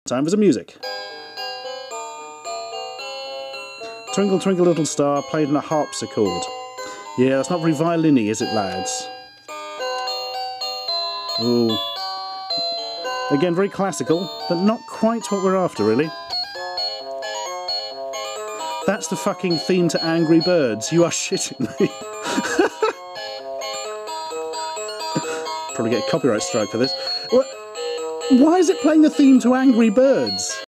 Time for some music. Twinkle Twinkle Little Star played on a harpsichord. Yeah, that's not very violin-y, is it, lads? Ooh. Again, very classical, but not quite what we're after, really. That's the fucking theme to Angry Birds. You are shitting me. Probably get a copyright strike for this. Why is it playing the theme to Angry Birds?